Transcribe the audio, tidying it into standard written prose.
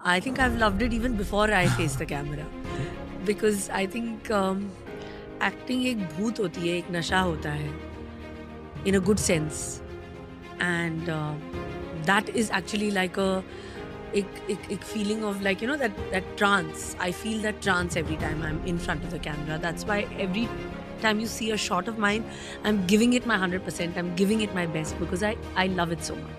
I think I've loved it even before I face the camera. Because I think acting एक भूत होती है, एक नशा होता है, in a good sense. And that is actually like a feeling of like, you know, that trance. I feel that trance every time I'm in front of the camera. That's why every time you see a shot of mine, I'm giving it my 100%. I'm giving it my best because I love it so much.